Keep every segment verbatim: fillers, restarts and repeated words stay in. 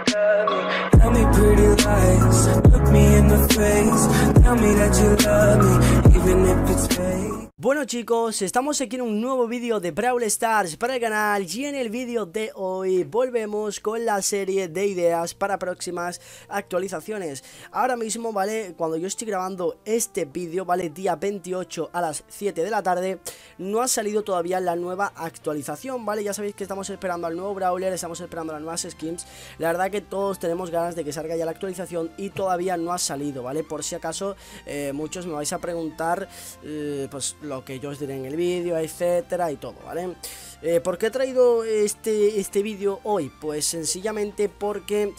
Tell me pretty lies, look me in the face, tell me that you love me, even if it's fake. Bueno chicos, estamos aquí en un nuevo vídeo de Brawl Stars para el canal y en el vídeo de hoy volvemos con la serie de ideas para próximas actualizaciones. Ahora mismo, vale, cuando yo estoy grabando este vídeo, vale, día veintiocho a las siete de la tarde, no ha salido todavía la nueva actualización, vale, ya sabéis que estamos esperando al nuevo Brawler, estamos esperando las nuevas skins. La verdad que todos tenemos ganas de que salga ya la actualización y todavía no ha salido, vale, por si acaso eh, muchos me vais a preguntar, eh, pues lo que yo os diré en el vídeo, etcétera y todo, ¿vale? Eh, ¿Por qué he traído este, este vídeo hoy? Pues sencillamente porque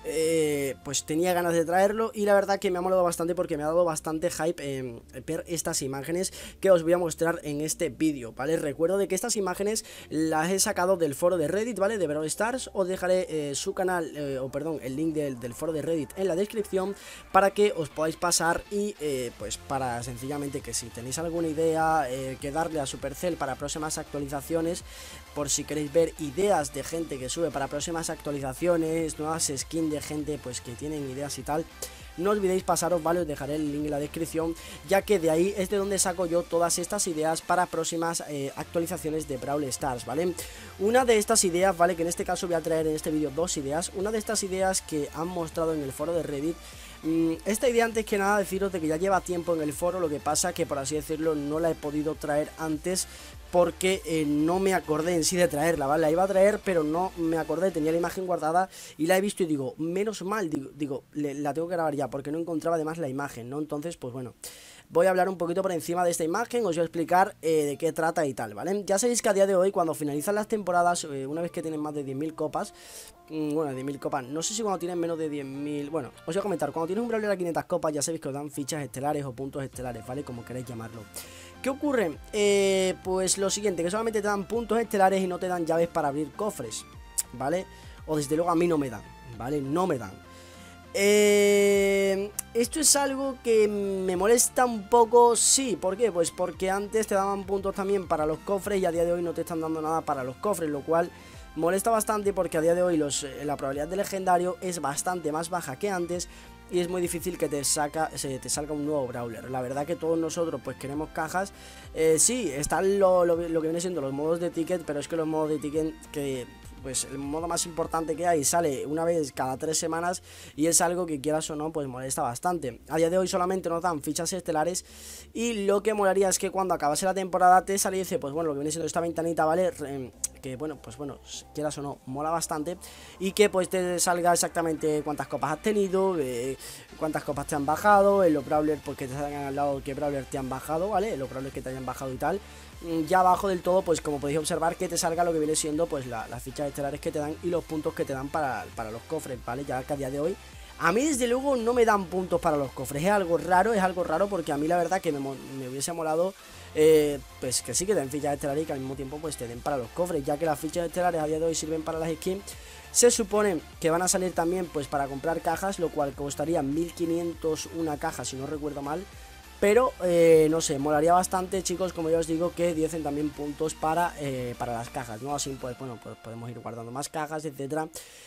Eh, pues tenía ganas de traerlo y la verdad que me ha molado bastante porque me ha dado bastante hype eh, ver estas imágenes que os voy a mostrar en este vídeo, ¿vale? Recuerdo de que estas imágenes las he sacado del foro de Reddit, ¿vale? De Brawl Stars. Os dejaré eh, su canal, eh, o perdón, el link del, del foro de Reddit en la descripción para que os podáis pasar y eh, pues para sencillamente que si tenéis alguna idea eh, que darle a Supercell para próximas actualizaciones, por si queréis ver ideas de gente que sube para próximas actualizaciones, nuevas skins de gente pues que tienen ideas y tal, no olvidéis pasaros, vale, os dejaré el link en la descripción, ya que de ahí es de donde saco yo todas estas ideas para próximas eh, actualizaciones de Brawl Stars, ¿vale? Una de estas ideas, vale, que en este caso voy a traer en este vídeo dos ideas, una de estas ideas que han mostrado en el foro de Reddit. Esta idea, antes que nada, deciros de que ya lleva tiempo en el foro, lo que pasa que, por así decirlo, no la he podido traer antes porque eh, no me acordé en sí de traerla, ¿vale? La iba a traer, pero no me acordé, tenía la imagen guardada y la he visto y digo, menos mal, digo, digo le, la tengo que grabar ya porque no encontraba además la imagen, ¿no? Entonces, pues bueno, voy a hablar un poquito por encima de esta imagen, os voy a explicar eh, de qué trata y tal, ¿vale? Ya sabéis que a día de hoy, cuando finalizan las temporadas, eh, una vez que tienen más de diez mil copas, mmm, bueno, diez mil copas, no sé si cuando tienen menos de diez mil, bueno, os voy a comentar, cuando tienes un Brawler a quinientas copas, ya sabéis que os dan fichas estelares o puntos estelares, ¿vale? Como queréis llamarlo. ¿Qué ocurre? Eh, pues lo siguiente, que solamente te dan puntos estelares y no te dan llaves para abrir cofres, ¿vale? O desde luego a mí no me dan, ¿vale? No me dan. Eh, esto es algo que me molesta un poco, sí, ¿por qué? Pues porque antes te daban puntos también para los cofres y a día de hoy no te están dando nada para los cofres, lo cual molesta bastante porque a día de hoy los, eh, la probabilidad de legendario es bastante más baja que antes y es muy difícil que te, saca, se te salga un nuevo Brawler. La verdad que todos nosotros pues queremos cajas. Eh, sí, están lo, lo, lo que viene siendo los modos de ticket, pero es que los modos de ticket que... pues el modo más importante que hay sale una vez cada tres semanas y es algo que, quieras o no, pues molesta bastante. A día de hoy solamente nos dan fichas estelares y lo que molaría es que cuando acabase la temporada te saliese, pues bueno, lo que viene siendo esta ventanita, ¿vale? Que bueno, pues bueno, quieras o no, mola bastante y que pues te salga exactamente cuántas copas has tenido, eh, cuántas copas te han bajado, en los Brawlers pues que te salgan al lado qué Brawler te han bajado, ¿vale? Los Brawlers que te hayan bajado y tal. Ya abajo del todo, pues como podéis observar, que te salga lo que viene siendo pues la, las fichas estelares que te dan y los puntos que te dan para, para los cofres, ¿vale? Ya que a día de hoy a mí desde luego no me dan puntos para los cofres, es algo raro, es algo raro porque a mí la verdad que me, me hubiese molado eh, pues que sí que den fichas estelares y que al mismo tiempo pues te den para los cofres, ya que las fichas estelares a día de hoy sirven para las skins. Se supone que van a salir también pues para comprar cajas, lo cual costaría mil quinientos una caja si no recuerdo mal. Pero, eh, no sé, molaría bastante, chicos, como ya os digo, que diesen también puntos para, eh, para las cajas, ¿no? Así, pues, bueno, pues podemos ir guardando más cajas, etcétera.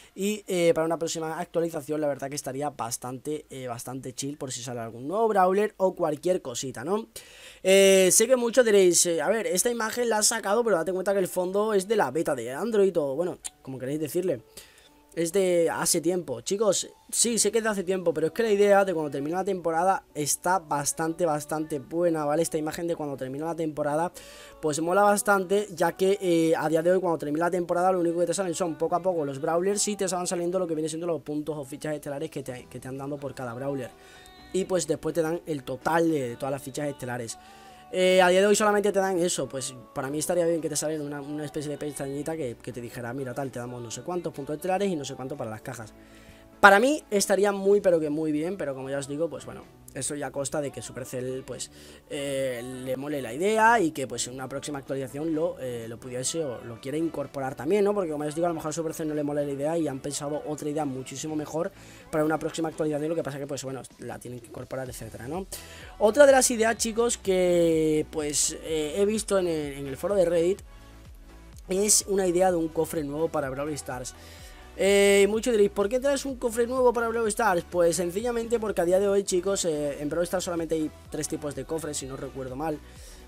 Y eh, para una próxima actualización, la verdad que estaría bastante, eh, bastante chill por si sale algún nuevo Brawler o cualquier cosita, ¿no? Eh, sé que muchos diréis, eh, a ver, esta imagen la has sacado, pero date cuenta que el fondo es de la beta de Android o, bueno, como queréis decirle. Es de hace tiempo, chicos, sí, sé que es de hace tiempo, pero es que la idea de cuando termina la temporada está bastante, bastante buena, ¿vale? Esta imagen de cuando termina la temporada, pues mola bastante, ya que eh, a día de hoy cuando termina la temporada lo único que te salen son poco a poco los Brawlers y te van saliendo lo que viene siendo los puntos o fichas estelares que te, que te han dando por cada Brawler. Y pues después te dan el total de, de todas las fichas estelares. Eh, a día de hoy solamente te dan eso, pues para mí estaría bien que te saliera una, una especie de pestañita que, que te dijera, mira tal, te damos no sé cuántos puntos estelares y no sé cuánto para las cajas. Para mí estaría muy pero que muy bien, pero como ya os digo, pues bueno, eso ya consta de que Supercell pues eh, le mole la idea y que pues en una próxima actualización lo, eh, lo pudiese o lo quiere incorporar también, ¿no? Porque como ya os digo, a lo mejor a Supercell no le mole la idea y han pensado otra idea muchísimo mejor para una próxima actualización, lo que pasa que pues bueno, la tienen que incorporar, etcétera, ¿no? Otra de las ideas, chicos, que pues eh, he visto en el, en el foro de Reddit es una idea de un cofre nuevo para Brawl Stars. Eh, muchos diréis, ¿por qué traes un cofre nuevo para Brawl Stars? Pues sencillamente porque a día de hoy, chicos, eh, en Brawl Stars solamente hay tres tipos de cofres, si no recuerdo mal.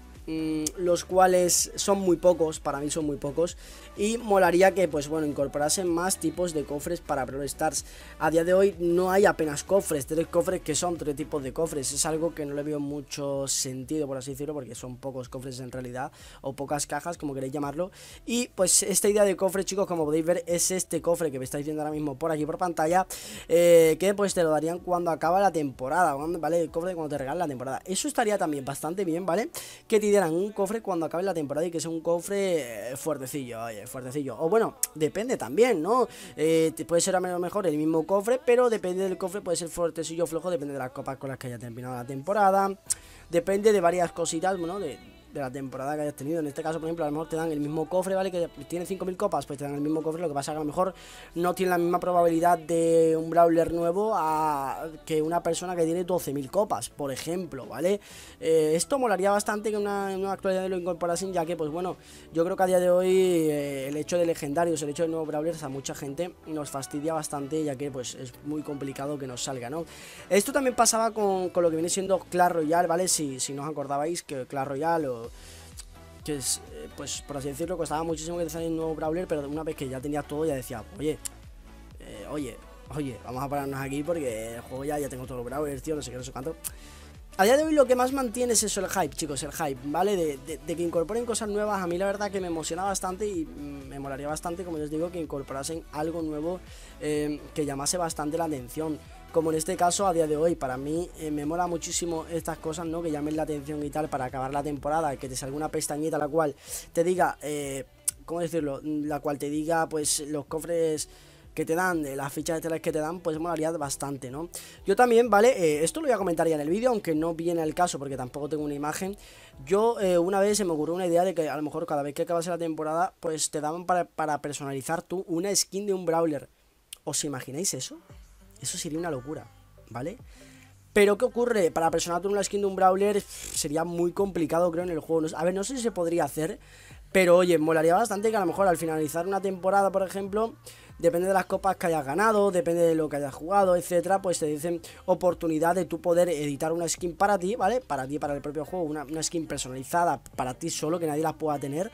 Mm, los cuales son muy pocos, para mí son muy pocos. Y molaría que, pues bueno, incorporasen más tipos de cofres para Brawl Stars. A día de hoy no hay apenas cofres, tres cofres que son tres tipos de cofres. Es algo que no le veo mucho sentido, por así decirlo, porque son pocos cofres en realidad, o pocas cajas, como queréis llamarlo. Y pues esta idea de cofre, chicos, como podéis ver, es este cofre que me estáis viendo ahora mismo por aquí por pantalla, eh, que pues te lo darían cuando acaba la temporada, ¿vale? El cofre cuando te regalan la temporada. Eso estaría también bastante bien, ¿vale? Que te dieran un cofre cuando acabe la temporada y que sea un cofre eh, fuertecillo, oye, fuertecillo. O bueno, depende también, ¿no? Eh, te puede ser a lo mejor el mismo cofre, pero depende del cofre, puede ser fuertecillo o flojo, depende de las copas con las que haya terminado la temporada. Depende de varias cositas, bueno, de... de la temporada que hayas tenido. En este caso, por ejemplo, a lo mejor te dan el mismo cofre, ¿vale? Que tiene cinco mil copas, pues te dan el mismo cofre. Lo que pasa es que a lo mejor no tiene la misma probabilidad de un brawler nuevo a que una persona que tiene doce mil copas, por ejemplo, ¿vale? Eh, esto molaría bastante que una, una actualidad lo incorporasen, ya que, pues bueno, yo creo que a día de hoy eh, el hecho de legendarios, el hecho de nuevos brawlers a mucha gente nos fastidia bastante, ya que pues es muy complicado que nos salga, ¿no? Esto también pasaba con, con lo que viene siendo Clash Royale, ¿vale? Si, si no os acordabais que Clash Royale o que es, eh, pues por así decirlo, costaba muchísimo que te saliera un nuevo brawler, pero una vez que ya tenía todo, ya decía, oye, eh, oye, oye, vamos a pararnos aquí porque el juego ya, ya tengo todos los brawlers, tío, no sé qué, no sé cuánto. A día de hoy lo que más mantiene es eso, el hype, chicos, el hype, ¿vale? De, de, de que incorporen cosas nuevas. A mí la verdad que me emociona bastante y me molaría bastante, como les digo, que incorporasen algo nuevo eh, que llamase bastante la atención. Como en este caso, a día de hoy, para mí eh, me mola muchísimo estas cosas, ¿no? Que llamen la atención y tal para acabar la temporada, que te salga una pestañita la cual te diga, eh, ¿cómo decirlo? La cual te diga, pues, los cofres que te dan, de las fichas estelares que te dan, pues molaría bastante, ¿no? Yo también, ¿vale? Eh, esto lo voy a comentar ya en el vídeo, aunque no viene al caso porque tampoco tengo una imagen. Yo eh, una vez se me ocurrió una idea de que a lo mejor cada vez que acabase la temporada, pues te daban para, para personalizar tú una skin de un brawler. ¿Os imagináis eso? Eso sería una locura, ¿vale? Pero ¿qué ocurre? Para personalizar una skin de un brawler sería muy complicado, creo, en el juego. A ver, no sé si se podría hacer, pero oye, molaría bastante que a lo mejor al finalizar una temporada, por ejemplo, depende de las copas que hayas ganado, depende de lo que hayas jugado, etcétera, pues te dicen oportunidad de tú poder editar una skin para ti, ¿vale? Para ti, para el propio juego, una, una skin personalizada para ti solo, que nadie la pueda tener.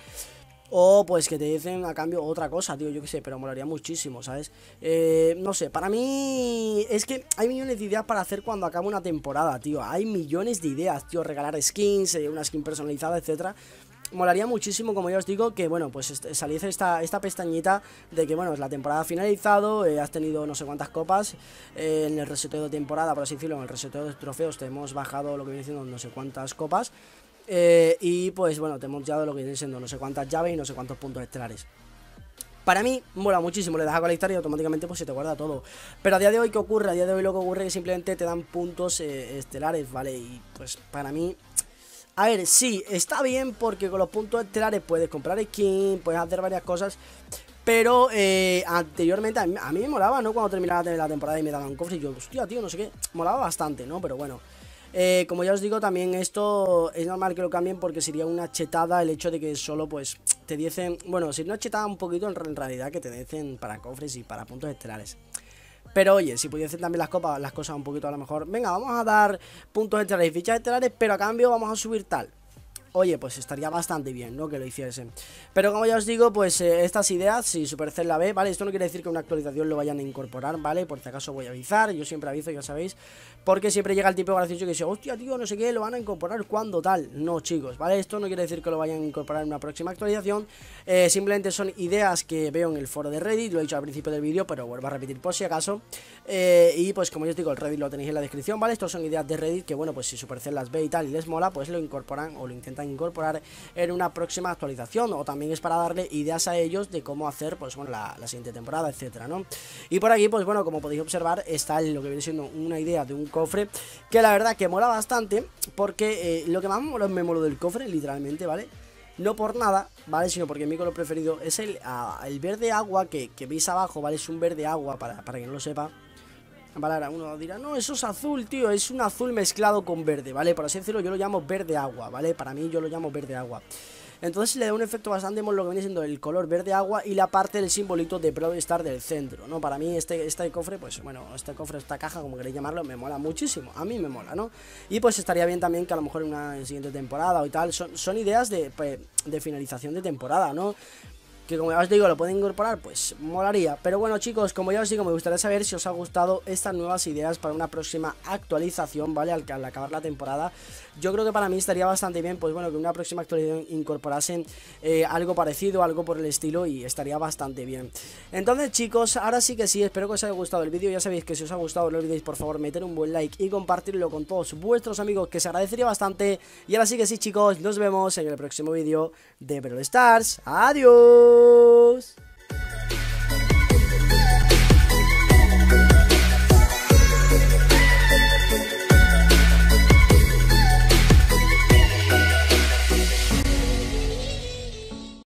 O pues que te dicen a cambio otra cosa, tío, yo qué sé, pero molaría muchísimo, ¿sabes? Eh, no sé, para mí es que hay millones de ideas para hacer cuando acabe una temporada, tío. Hay millones de ideas, tío, regalar skins, eh, una skin personalizada, etcétera. Molaría muchísimo, como ya os digo, que bueno, pues saliese esta, esta pestañita de que bueno, es la temporada ha finalizado, eh, has tenido no sé cuántas copas, eh, en el reseteo de temporada, por así decirlo, en el reseteo de trofeos te hemos bajado lo que viene siendo no sé cuántas copas, eh, y pues bueno, te hemos dado lo que viene siendo no sé cuántas llaves y no sé cuántos puntos estelares. Para mí mola muchísimo, le das a colectar y automáticamente pues se te guarda todo. Pero a día de hoy, ¿qué ocurre? A día de hoy lo que ocurre es que simplemente te dan puntos eh, estelares, ¿vale? Y pues para mí... A ver, sí, está bien porque con los puntos estelares puedes comprar skin, puedes hacer varias cosas. Pero eh, anteriormente a mí, a mí me molaba, ¿no? Cuando terminaba la temporada y me daban cofres y yo, hostia, tío, no sé qué. Molaba bastante, ¿no? Pero bueno, eh, como ya os digo, también esto es normal que lo cambien porque sería una chetada el hecho de que solo pues te dicen... Bueno, sería una chetada un poquito en realidad que te dicen para cofres y para puntos estelares. Pero oye, si pudiesen también las copas, las cosas un poquito a lo mejor. Venga, vamos a dar puntos estelares y fichas estelares, pero a cambio vamos a subir tal. Oye, pues estaría bastante bien, ¿no? Que lo hiciesen. Pero como ya os digo, pues eh, estas ideas, si Supercell la ve, ¿vale? Esto no quiere decir que una actualización lo vayan a incorporar, ¿vale? Por si acaso voy a avisar, yo siempre aviso, ya sabéis. Porque siempre llega el tipo gracioso que dice, hostia, tío, no sé qué, lo van a incorporar, ¿cuándo tal? No, chicos, ¿vale? Esto no quiere decir que lo vayan a incorporar en una próxima actualización. eh, Simplemente son ideas que veo en el foro de Reddit, lo he dicho al principio del vídeo, pero vuelvo a repetir por si acaso. eh, Y pues como yo os digo, el Reddit lo tenéis en la descripción, ¿vale? Estos son ideas de Reddit que, bueno, pues si Supercell las ve y tal y les mola, pues lo incorporan o lo intentan incorporar en una próxima actualización, o también es para darle ideas a ellos de cómo hacer, pues bueno, la, la siguiente temporada, etcétera, ¿no? Y por aquí, pues bueno, como podéis observar, está lo que viene siendo una idea de un cofre que la verdad que mola bastante, porque eh, lo que más me moló del cofre, literalmente, ¿vale? No por nada, ¿vale? Sino porque mi color preferido es el, a, el verde agua que, que veis abajo, ¿vale? Es un verde agua, para, para quien no lo sepa. Vale, ahora uno dirá, no, eso es azul, tío, es un azul mezclado con verde, ¿vale? Por así decirlo, yo lo llamo verde agua, ¿vale? Para mí yo lo llamo verde agua. entonces le da un efecto bastante mono lo que viene siendo el color verde agua y la parte del simbolito de Brawl Stars del centro, ¿no? Para mí este, este cofre, pues bueno, este cofre, esta caja, como queréis llamarlo, me mola muchísimo, a mí me mola, ¿no? Y pues estaría bien también que a lo mejor en una siguiente temporada o y tal, son, son ideas de, de finalización de temporada, ¿no? Que como ya os digo, lo pueden incorporar, pues molaría. Pero bueno, chicos, como ya os digo, me gustaría saber si os ha gustado estas nuevas ideas para una próxima actualización, ¿vale? Al, al acabar la temporada. Yo creo que para mí estaría bastante bien, pues bueno, que en una próxima actualización incorporasen eh, algo parecido, algo por el estilo, y estaría bastante bien. Entonces, chicos, ahora sí que sí, espero que os haya gustado el vídeo. Ya sabéis que si os ha gustado, no olvidéis, por favor, meter un buen like y compartirlo con todos vuestros amigos, que se agradecería bastante. Y ahora sí que sí, chicos, nos vemos en el próximo vídeo de Brawl Stars. ¡Adiós!